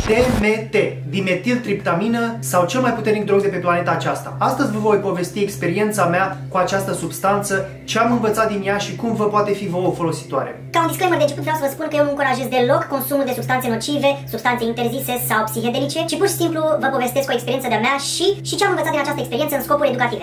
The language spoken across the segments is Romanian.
DMT, dimetiltriptamină sau cel mai puternic drog de pe planeta aceasta. Astăzi vă voi povesti experiența mea cu această substanță, ce am învățat din ea și cum vă poate fi vouă folositoare. Ca un disclaimer de început vreau să vă spun că eu nu încurajez deloc consumul de substanțe nocive, substanțe interzise sau psihedelice, ci pur și simplu vă povestesc o experiență de-a mea și ce am învățat din această experiență în scopuri educative.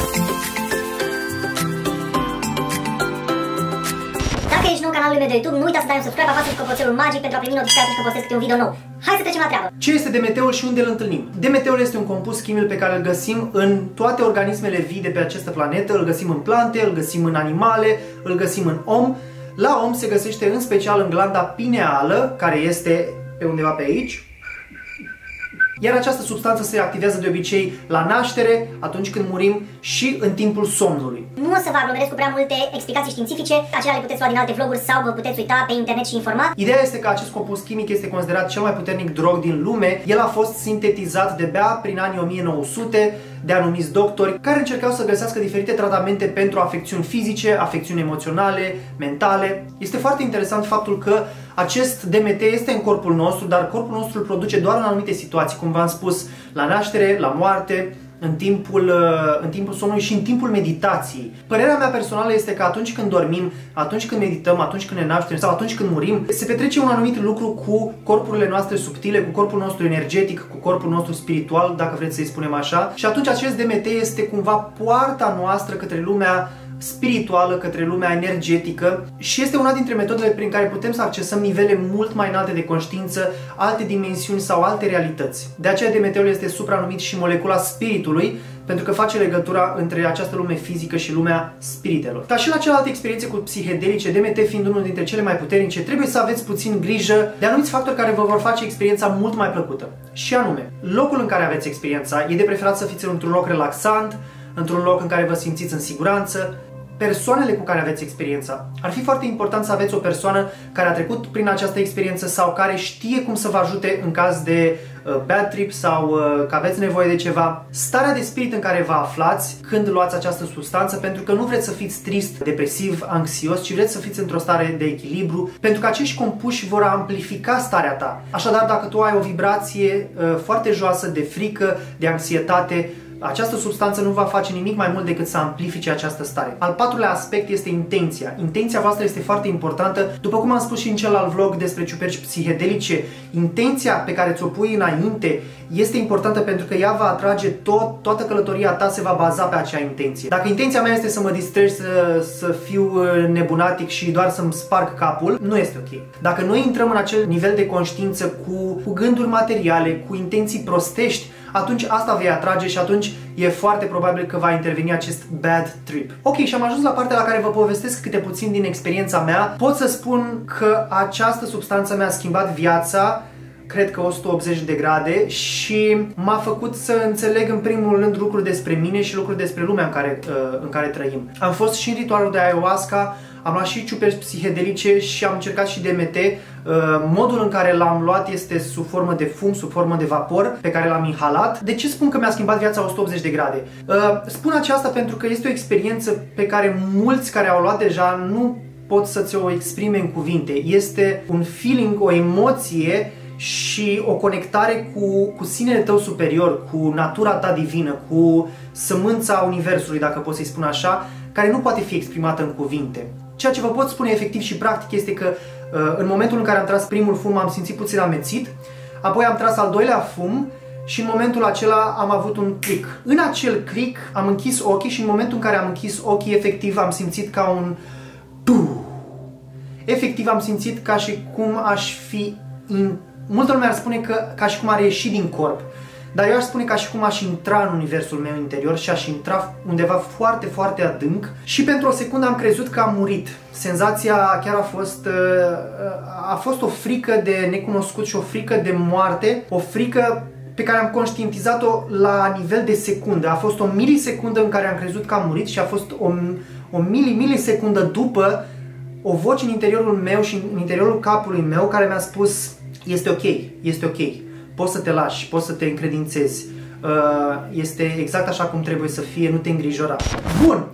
Dacă ești nou în canalul meu de YouTube, nu uita să dai un subscribe, apasă clopoțelul magic pentru a primi notificări atunci când postez câte un video nou. Hai să trecem la treabă! Ce este DMT-ul și unde îl întâlnim? DMT-ul este un compus chimic pe care îl găsim în toate organismele vii de pe această planetă, îl găsim în plante, îl găsim în animale, îl găsim în om. La om se găsește în special în glanda pineală, care este pe undeva pe aici. Iar această substanță se activează de obicei la naștere, atunci când murim și în timpul somnului. Nu o să vă aglomerez cu prea multe explicații științifice, acelea le puteți lua din alte vloguri sau vă puteți uita pe internet și informa. Ideea este că acest compus chimic este considerat cel mai puternic drog din lume. El a fost sintetizat de-abia prin anii 1900 de anumiți doctori care încercau să găsească diferite tratamente pentru afecțiuni fizice, afecțiuni emoționale, mentale. Este foarte interesant faptul că acest DMT este în corpul nostru, dar corpul nostru îl produce doar în anumite situații, cum v-am spus, la naștere, la moarte, în timpul somnului și în timpul meditației. Părerea mea personală este că atunci când dormim, atunci când medităm, atunci când ne naștem sau atunci când murim, se petrece un anumit lucru cu corpurile noastre subtile, cu corpul nostru energetic, cu corpul nostru spiritual, dacă vreți să-i spunem așa. Și atunci acest DMT este cumva poarta noastră către lumea spirituală, către lumea energetică și este una dintre metodele prin care putem să accesăm nivele mult mai înalte de conștiință, alte dimensiuni sau alte realități. De aceea DMT-ul este supranumit și molecula spiritului, pentru că face legătura între această lume fizică și lumea spiritelor. Ca și la celelalte experiențe cu psihedelice, DMT fiind unul dintre cele mai puternice, trebuie să aveți puțin grijă de anumiți factori care vă vor face experiența mult mai plăcută. Și anume, locul în care aveți experiența e de preferat să fiți într-un loc relaxant, într-un loc în care vă simțiți în siguranță, persoanele cu care aveți experiența. Ar fi foarte important să aveți o persoană care a trecut prin această experiență sau care știe cum să vă ajute în caz de bad trip sau că aveți nevoie de ceva. Starea de spirit în care vă aflați când luați această substanță, pentru că nu vreți să fiți trist, depresiv, anxios, ci vreți să fiți într-o stare de echilibru, pentru că acești compuși vor amplifica starea ta. Așadar, dacă tu ai o vibrație foarte joasă de frică, de anxietate, această substanță nu va face nimic mai mult decât să amplifice această stare. Al patrulea aspect este intenția. Intenția voastră este foarte importantă. După cum am spus și în celălalt vlog despre ciuperci psihedelice, intenția pe care ți-o pui înainte este importantă pentru că ea va atrage toată călătoria ta se va baza pe acea intenție. Dacă intenția mea este să mă distrez, să fiu nebunatic și doar să-mi sparg capul, nu este ok. Dacă noi intrăm în acel nivel de conștiință cu gânduri materiale, cu intenții prostești, atunci asta vei atrage și atunci e foarte probabil că va interveni acest bad trip. Ok, și am ajuns la partea la care vă povestesc câte puțin din experiența mea. Pot să spun că această substanță mi-a schimbat viața, cred că 180 de grade, și m-a făcut să înțeleg în primul rând lucruri despre mine și lucruri despre lumea în care trăim. Am fost și în ritualul de ayahuasca, am luat și ciuperci psihedelice și am încercat și DMT. Modul în care l-am luat este sub formă de fum, sub formă de vapor pe care l-am inhalat. De ce spun că mi-a schimbat viața 180 de grade? Spun aceasta pentru că este o experiență pe care mulți care au luat deja nu pot să ți-o exprime în cuvinte. Este un feeling, o emoție și o conectare cu sinele tău superior, cu natura ta divină, cu sămânța universului, dacă pot să-i spun așa, care nu poate fi exprimată în cuvinte. Ceea ce vă pot spune efectiv și practic este că în momentul în care am tras primul fum am simțit puțin amețit, apoi am tras al doilea fum și în momentul acela am avut un click. În acel click am închis ochii și în momentul în care am închis ochii, efectiv am simțit ca un efectiv am simțit ca și cum aș fi multă lume ar spune că ca și cum ar ieși din corp. Dar eu aș spune ca și cum aș intra în universul meu interior și aș intra undeva foarte, foarte adânc și pentru o secundă am crezut că am murit. Senzația chiar a fost o frică de necunoscut și o frică de moarte, o frică pe care am conștientizat-o la nivel de secundă. A fost o milisecundă în care am crezut că am murit și a fost o milisecundă după o voce în interiorul meu și în interiorul capului meu care mi-a spus: este ok, este ok. Poți să te lași, poți să te încredințezi, este exact așa cum trebuie să fie, nu te îngrijora. Bun,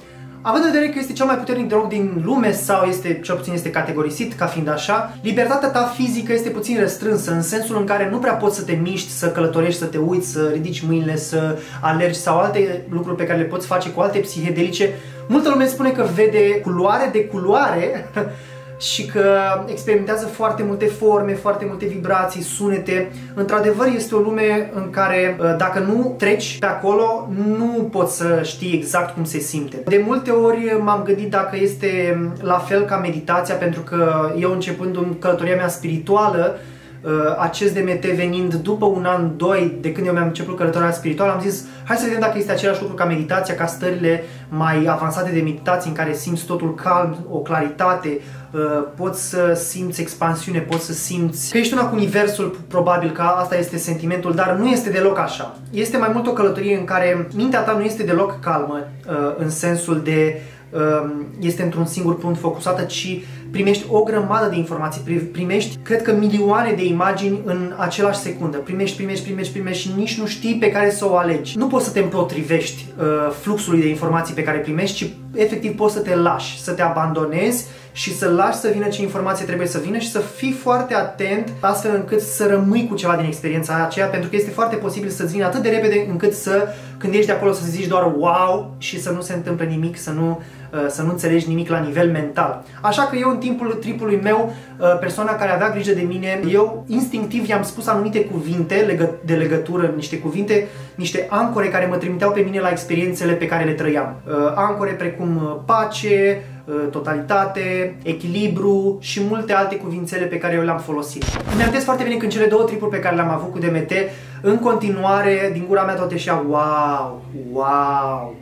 Având în vedere că este cel mai puternic drog din lume sau cel puțin este categorisit ca fiind așa, libertatea ta fizică este puțin restrânsă în sensul în care nu prea poți să te miști, să călătorești, să te uiți, să ridici mâinile, să alergi sau alte lucruri pe care le poți face cu alte psihedelice. Multă lume spune că vede culoare de culoare și că experimentează foarte multe forme, foarte multe vibrații, sunete. Într-adevăr, este o lume în care dacă nu treci pe acolo, nu poți să știi exact cum se simte. De multe ori m-am gândit dacă este la fel ca meditația, pentru că eu începând în călătoria mea spirituală, acest DMT venind după un an, doi, de când eu mi-am început călătoria spirituală, am zis, hai să vedem dacă este același lucru ca meditația, ca stările mai avansate de meditație în care simți totul calm, o claritate, poți să simți expansiune, poți să simți că ești una cu universul, probabil că asta este sentimentul, dar nu este deloc așa. Este mai mult o călătorie în care mintea ta nu este deloc calmă, în sensul de este într-un singur punct focusată, ci primești o grămadă de informații, primești, cred că, milioane de imagini în același secundă. Primești și nici nu știi pe care să o alegi. Nu poți să te împotrivești fluxului de informații pe care primești, ci efectiv poți să te lași, să te abandonezi și să lași să vină ce informație trebuie să vină și să fii foarte atent astfel încât să rămâi cu ceva din experiența aceea, pentru că este foarte posibil să-ți vină atât de repede încât când ești de acolo, să zici doar wow și să nu se întâmple nimic, să nu înțelegi nimic la nivel mental. Așa că eu, în timpul tripului meu, persoana care avea grijă de mine, eu instinctiv i-am spus anumite cuvinte de legătură, niște cuvinte, niște ancore care mă trimiteau pe mine la experiențele pe care le trăiam. Ancore precum pace, totalitate, echilibru și multe alte cuvințele pe care eu le-am folosit. Îmi amintesc foarte bine când cele două tripuri pe care le-am avut cu DMT, în continuare, din gura mea tot ieșea wow, wow.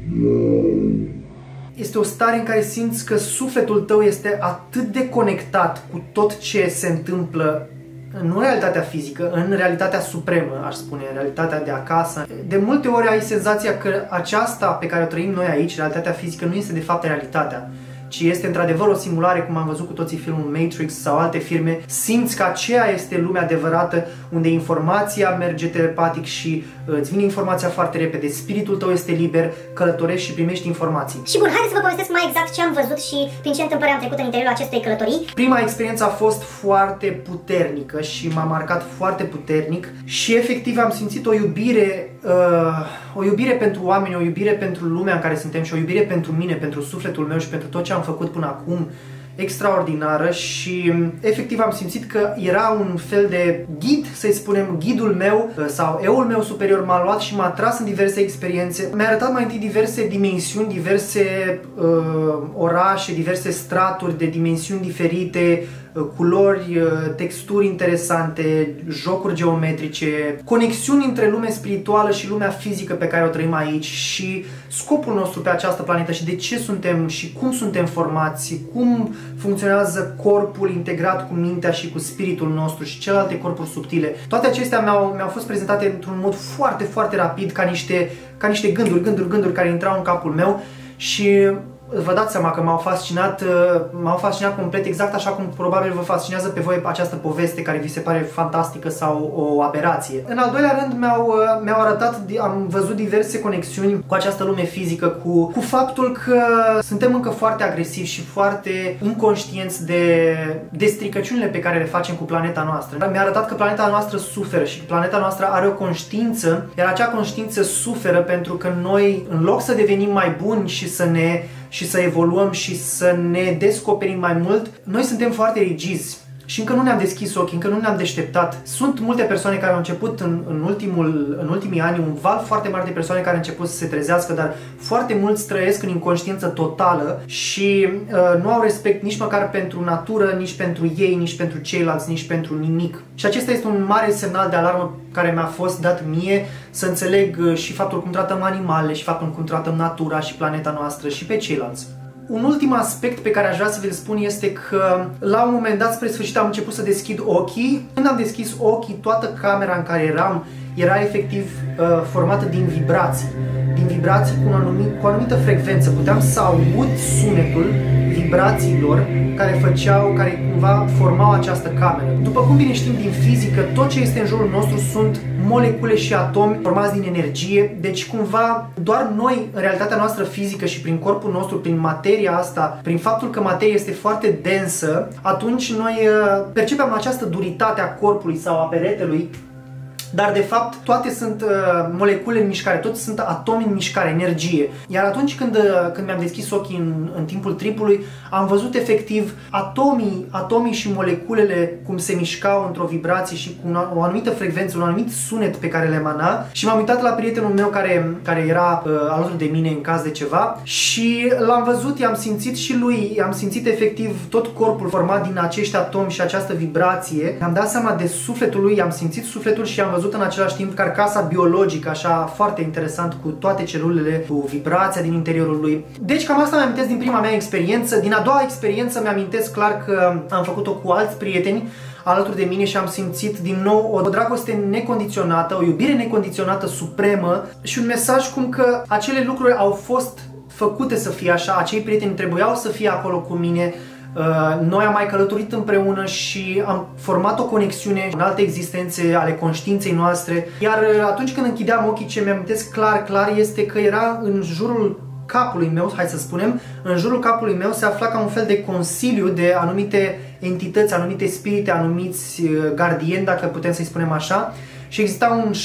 Este o stare în care simți că sufletul tău este atât de conectat cu tot ce se întâmplă, nu în realitatea fizică, în realitatea supremă, aș spune, în realitatea de acasă. De multe ori ai senzația că aceasta pe care o trăim noi aici, realitatea fizică, nu este de fapt realitatea, ci este într-adevăr o simulare, cum am văzut cu toții filmul Matrix sau alte filme. Simți că aceea este lumea adevărată, unde informația merge telepatic și îți vine informația foarte repede, spiritul tău este liber, călătorești și primești informații. Și bun, haideți să vă povestesc mai exact ce am văzut și prin ce întâmplări am trecut în interiorul acestei călătorii. Prima experiență a fost foarte puternică și m-a marcat foarte puternic și efectiv am simțit o iubire pentru oameni, o iubire pentru lumea în care suntem și o iubire pentru mine, pentru sufletul meu și pentru tot ce am făcut până acum, extraordinară. Și efectiv am simțit că era un fel de ghid, să-i spunem, ghidul meu sau eul meu superior m-a luat și m-a tras în diverse experiențe. Mi-a arătat mai întâi diverse dimensiuni, diverse orașe, diverse straturi de dimensiuni diferite, culori, texturi interesante, jocuri geometrice, conexiuni între lumea spirituală și lumea fizică pe care o trăim aici și scopul nostru pe această planetă și de ce suntem și cum suntem formați, cum funcționează corpul integrat cu mintea și cu spiritul nostru și celelalte corpuri subtile. Toate acestea mi-au fost prezentate într-un mod foarte, foarte rapid, ca niște gânduri care intrau în capul meu și vă dați seama că m-au fascinat complet, exact așa cum probabil vă fascinează pe voi această poveste care vi se pare fantastică sau o aberație. În al doilea rând mi-au arătat, am văzut diverse conexiuni cu această lume fizică, cu faptul că suntem încă foarte agresivi și foarte inconștienți de stricăciunile pe care le facem cu planeta noastră. Mi-a arătat că planeta noastră suferă și că planeta noastră are o conștiință, iar acea conștiință suferă pentru că noi, în loc să devenim mai buni și să evoluăm și să ne descoperim mai mult, noi suntem foarte rigizi și încă nu ne-am deschis ochii, încă nu ne-am deșteptat. Sunt multe persoane care au început în ultimii ani, un val foarte mare de persoane care au început să se trezească, dar foarte mulți trăiesc în inconștiență totală și nu au respect nici măcar pentru natură, nici pentru ei, nici pentru ceilalți, nici pentru nimic. Și acesta este un mare semnal de alarmă care mi-a fost dat mie, să înțeleg și faptul cum tratăm animalele și faptul cum tratăm natura și planeta noastră și pe ceilalți. Un ultim aspect pe care aș vrea să vi-l spun este că la un moment dat, spre sfârșit, am început să deschid ochii. Când am deschis ochii, toată camera în care eram era efectiv formată din vibrații. Din vibrații cu o anumită frecvență. Puteam să aud sunetul vibrațiilor care cumva formau această cameră. După cum bine știm din fizică, tot ce este în jurul nostru sunt molecule și atomi formați din energie, deci cumva doar noi, în realitatea noastră fizică și prin corpul nostru, prin materia asta, prin faptul că materia este foarte densă, atunci noi percepem această duritate a corpului sau a peretelui. Dar de fapt toate sunt molecule în mișcare, toți sunt atomi în mișcare, energie. Iar atunci când mi-am deschis ochii în timpul tripului, am văzut efectiv atomii și moleculele cum se mișcau într-o vibrație și cu o anumită frecvență, un anumit sunet pe care le emana. Și m-am uitat la prietenul meu care era alături de mine în caz de ceva și l-am văzut, i-am simțit și lui, i-am simțit efectiv tot corpul format din acești atomi și această vibrație. Mi-am dat seama de sufletul lui, i-am simțit sufletul și am văzut în același timp carcasa biologică, așa foarte interesant, cu toate celulele, cu vibrația din interiorul lui. Deci cam asta mi-amintesc din prima mea experiență. Din a doua experiență mi-amintesc clar că am făcut-o cu alți prieteni alături de mine și am simțit din nou o dragoste necondiționată, o iubire necondiționată supremă și un mesaj cum că acele lucruri au fost făcute să fie așa, acei prieteni trebuiau să fie acolo cu mine. Noi am mai călătorit împreună și am format o conexiune în alte existențe ale conștiinței noastre. Iar atunci când închideam ochii, ce mi-amintesc clar este că era în jurul capului meu, hai să spunem, în jurul capului meu se afla ca un fel de consiliu de anumite entități, anumite spirite, anumiți gardieni, dacă putem să-i spunem așa. Și exista un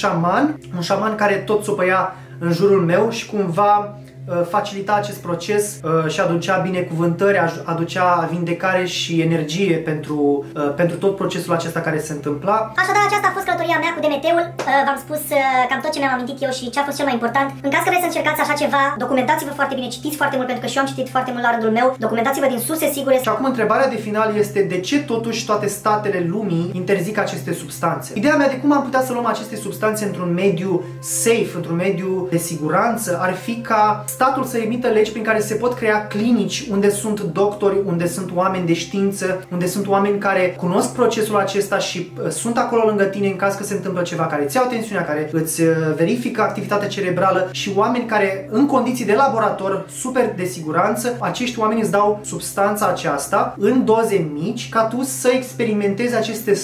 șaman care tot sopăia în jurul meu și cumva facilita acest proces și aducea binecuvântări, aducea vindecare și energie pentru tot procesul acesta care se întâmpla. Așadar, aceasta a fost călătoria mea cu DMT-ul. V-am spus cam tot ce mi-am amintit eu și ce a fost cel mai important. În caz că vreți să încercați așa ceva, documentați-vă foarte bine, citiți foarte mult, pentru că și eu am citit foarte mult la rândul meu. Documentați-vă din surse sigure. Și acum întrebarea de final este: de ce totuși toate statele lumii interzic aceste substanțe? Ideea mea de cum am putea să luăm aceste substanțe într-un mediu safe, într-un mediu de siguranță, ar fi ca statul să emită legi prin care se pot crea clinici unde sunt doctori, unde sunt oameni de știință, unde sunt oameni care cunosc procesul acesta și sunt acolo lângă tine în caz că se întâmplă ceva, care îți iau tensiunea, care îți verifică activitatea cerebrală, și oameni care în condiții de laborator super de siguranță, acești oameni îți dau substanța aceasta în doze mici ca tu să experimentezi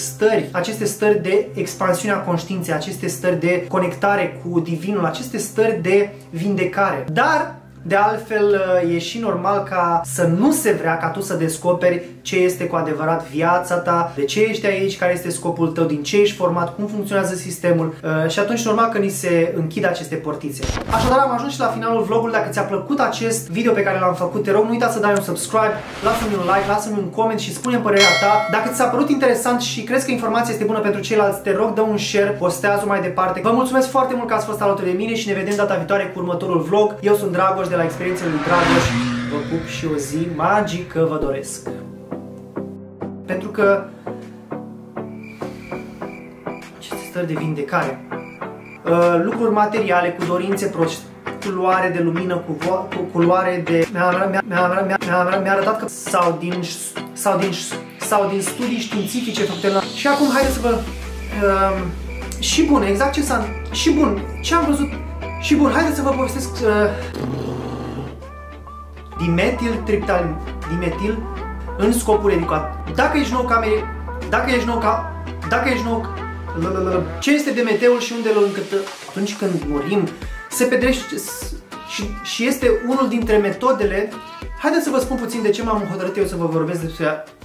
aceste stări de expansiune a conștiinței, aceste stări de conectare cu divinul, aceste stări de vindecare. Dar de altfel, e și normal ca să nu se vrea ca tu să descoperi ce este cu adevărat viața ta, de ce ești aici, care este scopul tău, din ce ești format, cum funcționează sistemul și atunci normal că ni se închid aceste portițe. Așadar am ajuns și la finalul vlogului. Dacă ți-a plăcut acest video pe care l-am făcut, te rog, nu uita să dai un subscribe, lasă-mi un like, lasă-mi un coment și spune-mi părerea ta. Dacă ți s-a părut interesant și crezi că informația este bună pentru ceilalți, te rog, dă un share, postează-o mai departe. Vă mulțumesc foarte mult că ați fost alături de mine și ne vedem data viitoare cu următorul vlog. Eu sunt Dragoș de la Experiențele lui Dragoș. Vă pup și o zi magică vă doresc. Pentru că aceste stări de vindecare, lucruri materiale, cu dorințe proști, culoare de lumină, cu culoare de... Mi-a arătat că sau din studii științifice făcute la... Și acum haideți să vă... și bun, exact ce s-a... Și bun, ce am văzut... Și bun, haideți să vă povestesc... dimetil în scopuri educative. Dacă ești nou ce este DMT-ul și unde îl încătă? Atunci când murim, se pedrește și este unul dintre metodele. Haideți să vă spun puțin de ce m-am hotărât eu să vă vorbesc despre